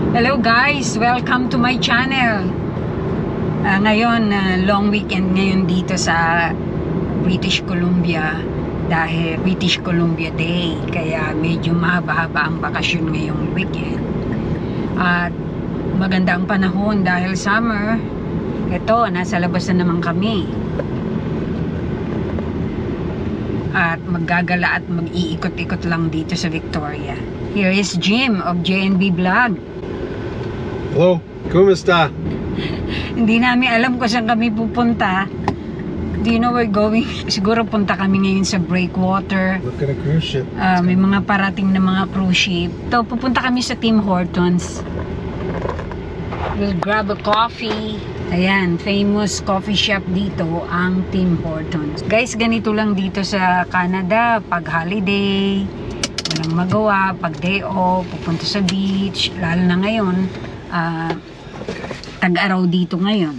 Hello guys! Welcome to my channel. Ngayon, long weekend ngayon dito sa British Columbia dahil British Columbia Day. Kaya medyo mahaba-haba ang bakasyon ngayong weekend. At maganda ang panahon dahil summer. Ito, nasa labas na naman kami. At maggagala at mag-iikot-ikot lang dito sa Victoria. Here is Jim of JNB Vlog. Hello, kumusta? Hindi namin alam kung saan kami pupunta. Do you know we're going? Siguro punta kami ngayon sa Breakwater. Look at a cruise ship. May mga parating na mga cruise ship. So, pupunta kami sa Tim Hortons. We'll grab a coffee. Ayan, famous coffee shop dito ang Tim Hortons. Guys, ganito lang dito sa Canada. Pag holiday, walang magawa. Pag day off, pupunta sa beach. Lalo na ngayon, tag-araw dito ngayon.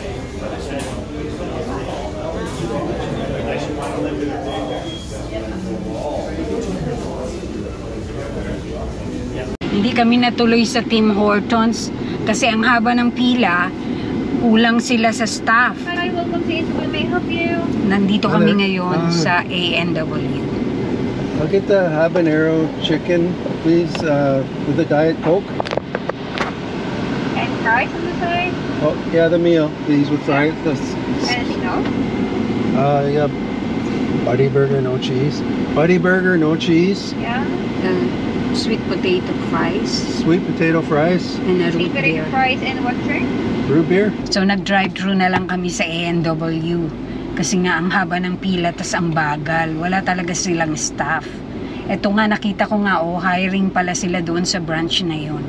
Hindi kami natuloy sa Tim Hortons kasi ang haba ng pila. Kulang sila sa staff. Hi, welcome to Instagram. May I help you? Nandito kami ngayon sa A&W. I'll get the habanero chicken, please, with the Diet Coke. And fries on the side? Oh, yeah, the meal, please, with fries. Anything else? Yeah, Buddy Burger, no cheese. Buddy Burger, no cheese. Yeah. Sweet potato fries. Sweet potato fries. And a root Sweet potato beer. fries and what drink? Root beer. So nag-drive-thru na lang kami sa A&W. Kasi nga ang haba ng pila tas ang bagal. Wala talaga silang staff. Eto nga nakita ko nga hiring pala sila doon sa branch na yon.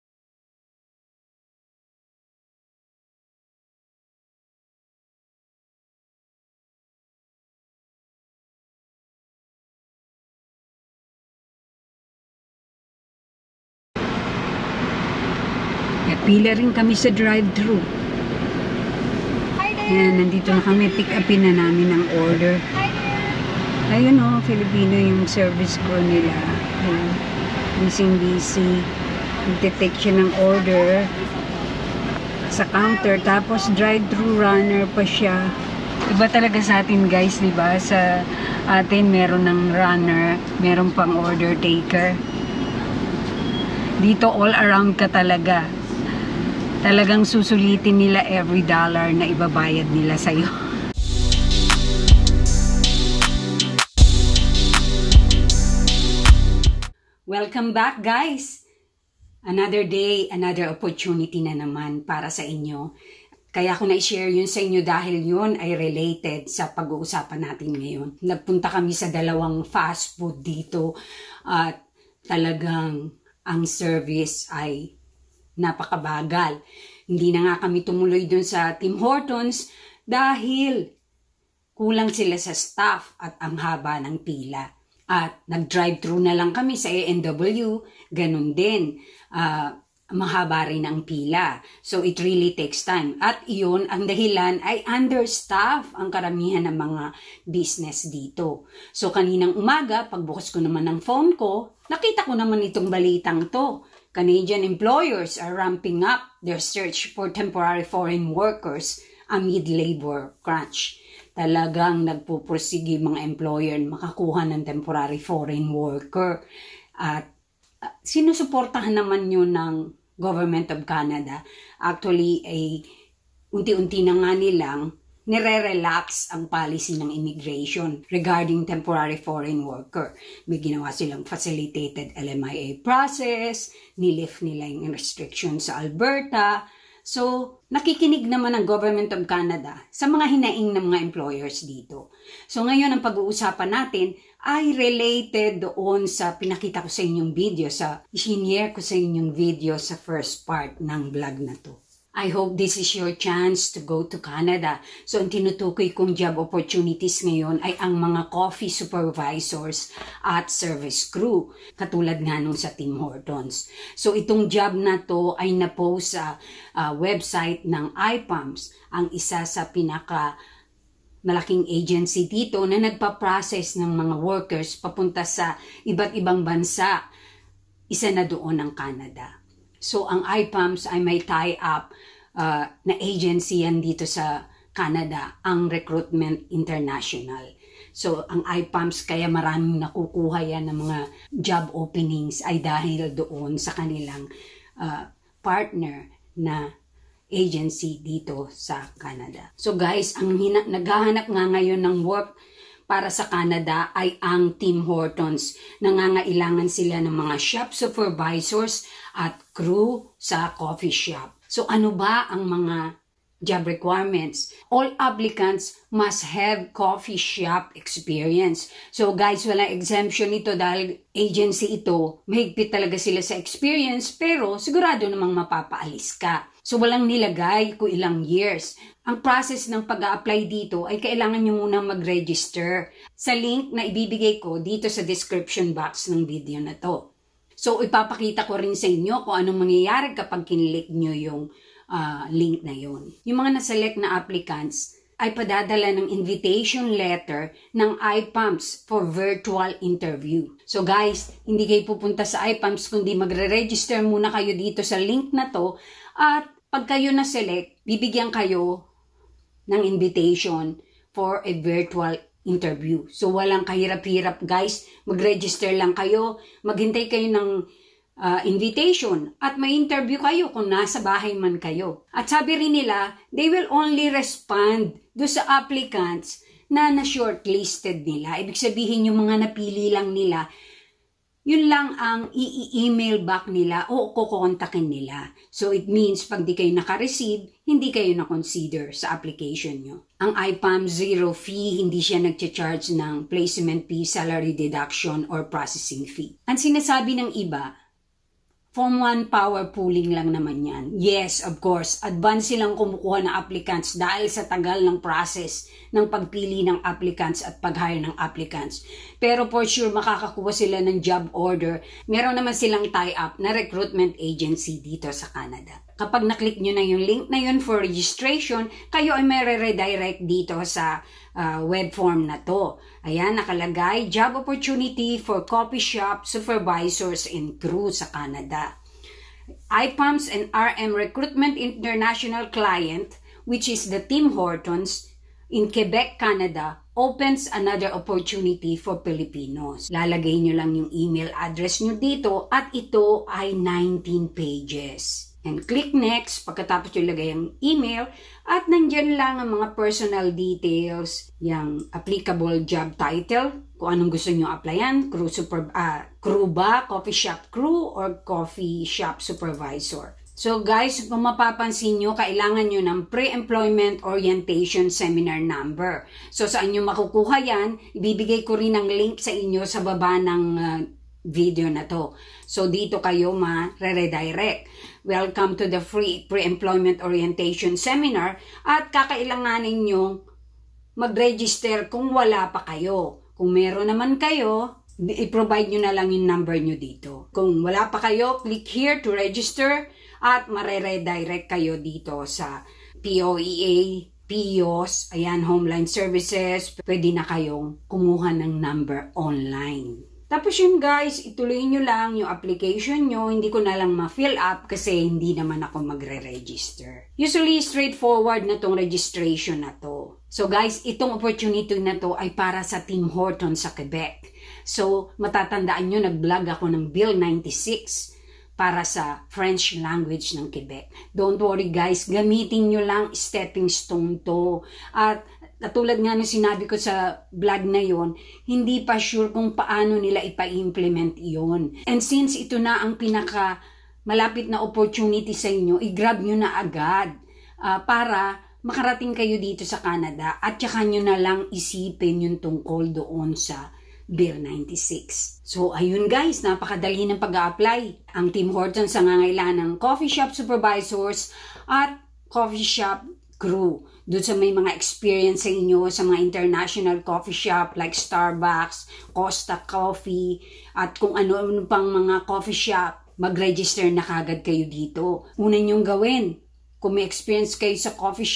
Pila rin kami sa drive-thru. Hi there. Ayan, nandito na kami. Pick upin na namin ang order. Hi there. Ayun Filipino yung service crew nila. Ayan. Busy. Nagtitake siya ng order sa counter. Tapos drive-thru runner pa siya. Iba talaga sa atin guys, di ba? Sa atin meron ng runner, meron pang order taker. Dito all around ka talaga. Talagang susulitin nila every dollar na ibabayad nila sa'yo. Welcome back guys! Another day, another opportunity na naman para sa inyo. Kaya ko na-share yun sa inyo dahil yun ay related sa pag-uusapan natin ngayon. Nagpunta kami sa dalawang fast food dito at talagang ang service ay napakabagal. Hindi na nga kami tumuloy dun sa Tim Hortons dahil kulang sila sa staff at ang haba ng pila. At nag-drive-thru na lang kami sa A&W, ganun din. Mahaba rin ang pila. So it really takes time. At iyon, ang dahilan ay understaff ang karamihan ng mga business dito. So kaninang umaga, pagbukas ko naman ng phone ko, nakita ko naman itong balitang to. Canadian employers are ramping up their search for temporary foreign workers amid labor crunch. Talagang nagpupursige mga employer makakuha ng temporary foreign worker. At sinusuportahan naman yun ng Government of Canada. Actually, unti-unti na nga nilang nire-relax ang policy ng immigration regarding temporary foreign worker. May ginawa silang facilitated LMIA process, nilift nila yung restriction sa Alberta. So, nakikinig naman ang Government of Canada sa mga hinaing ng mga employers dito. So, ngayon ang pag-uusapan natin ay related doon sa pinakita ko sa inyong video, sa sinare ko sa inyong video sa first part ng vlog na to. I hope this is your chance to go to Canada. So, ang tinutukoy kong job opportunities ngayon ay ang mga coffee supervisors at service crew. Katulad nga nung sa Tim Hortons. So, itong job na to ay na-post sa website ng IPAMS. Ang isa sa pinaka malaking agency dito na nagpa-process ng mga workers papunta sa iba't ibang bansa. Isa na doon ang Canada. So ang IPAMS ay may tie-up na agency yan dito sa Canada, ang Recruitment International. So ang IPAMS kaya maraming nakukuha yan ng mga job openings ay dahil doon sa kanilang partner na agency dito sa Canada. So guys, ang naghahanap nga ngayon ng work para sa Canada ay ang Tim Hortons. Nangangailangan sila ng mga shop supervisors at crew sa coffee shop. So ano ba ang mga job requirements? All applicants must have coffee shop experience. So guys, walang exemption ito dahil agency ito. Mahigpit talaga sila sa experience pero sigurado namang mapapaalis ka. So walang nilagay kung ilang years. Ang process ng pag-a-apply dito ay kailangan nyo munang mag-register sa link na ibibigay ko dito sa description box ng video na to. So ipapakita ko rin sa inyo kung anong mangyayari kapag kinlik nyo yung link na yon. Yung mga naselect na applicants ay padadala ng invitation letter ng IPAMS for virtual interview. So guys, hindi kayo pupunta sa IPAMS kundi magre-register muna kayo dito sa link na to at pag kayo na-select, bibigyan kayo ng invitation for a virtual interview. So walang kahirap-hirap guys, mag-register lang kayo, maghintay kayo ng invitation at may interview kayo kung nasa bahay man kayo. At sabi rin nila, they will only respond do sa applicants na na-shortlisted nila. Ibig sabihin yung mga napili lang nila, yun lang ang i-email back nila o kukontakin nila. So it means pag di kayo naka-receive, hindi kayo na-consider sa application nyo. Ang IPAM zero fee, hindi siya nag-charge ng placement fee, salary deduction, or processing fee. Ang sinasabi ng iba, Form 1 power pooling lang naman yan. Yes, of course, advance silang kumukuha ng applicants dahil sa tagal ng process ng pagpili ng applicants at pag-hire ng applicants. Pero for sure, makakakuha sila ng job order. Meron naman silang tie-up na recruitment agency dito sa Canada. Kapag naklik nyo na yung link na yun for registration, kayo ay may redirect dito sa web form na to. Ayan, nakalagay, job opportunity for coffee shop supervisors and crew sa Canada. IPAMS and RM Recruitment International Client, which is the Tim Hortons in Quebec, Canada, opens another opportunity for Filipinos. Lalagay nyo lang yung email address nyo dito at ito ay 19 pages. And click next pagkatapos yung lagay ang email at nandyan lang ang mga personal details, yung applicable job title, kung anong gusto nyo applyan, crew ba, coffee shop crew, or coffee shop supervisor. So guys, kung mapapansin nyo, kailangan nyo ng pre-employment orientation seminar number. So saan nyo makukuha yan? Ibibigay ko rin ang link sa inyo sa baba ng video na to. So dito kayo ma-redirect. Welcome to the free pre-employment orientation seminar at kakailanganin nyo mag-register kung wala pa kayo. Kung meron naman kayo, i-provide nyo na lang yung number nyo dito. Kung wala pa kayo, click here to register at mare-redirect kayo dito sa POEA, PIOS, ayan, Homeland Services. Pwede na kayong kumuha ng number online. Tapos yun guys, ituloy nyo lang yung application nyo. Hindi ko na lang ma-fill up kasi hindi naman ako magre-register. Usually, straightforward na tong registration na to. So guys, itong opportunity na to ay para sa Tim Hortons sa Quebec. So, matatandaan nyo, nag-vlog ako ng Bill 96 para sa French language ng Quebec. Don't worry guys, gamitin nyo lang stepping stone to. At katulad nga nung sinabi ko sa vlog na yon, hindi pa sure kung paano nila ipa-implement yon. And since ito na ang pinaka malapit na opportunity sa inyo, i-grab nyo na agad para makarating kayo dito sa Canada at saka nyo na lang isipin yung tungkol doon sa Bill 96. So ayun guys, napakadali ng pag-a-apply. Ang Tim Hortons ang nangangailangan ng coffee shop supervisors at coffee shop crew. Doon sa may mga experience sa inyo sa mga international coffee shop like Starbucks, Costa Coffee, at kung ano-ano pang mga coffee shop, mag-register na kagad kayo dito. Una nyong gawin, kung may experience kayo sa coffee shop,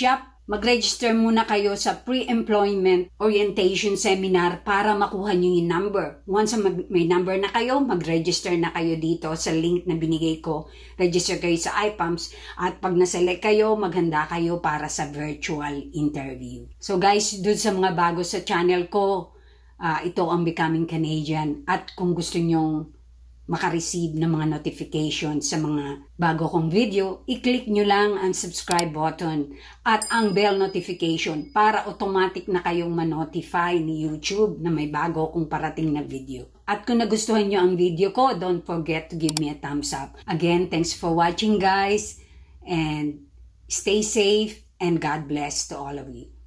mag-register muna kayo sa pre-employment orientation seminar para makuha nyo yung number. Once may number na kayo, mag-register na kayo dito sa link na binigay ko. Register kayo sa iPumps at pag na-select kayo, maghanda kayo para sa virtual interview. So guys, dun sa mga bago sa channel ko, ito ang Becoming Canadian. At kung gusto nyong makareceive ng mga notification sa mga bago kong video, i-click nyo lang ang subscribe button at ang bell notification para automatic na kayong ma-notify ni YouTube na may bago kong parating na video. At kung nagustuhan nyo ang video ko, don't forget to give me a thumbs up. Again, thanks for watching guys, and stay safe and God bless to all of you.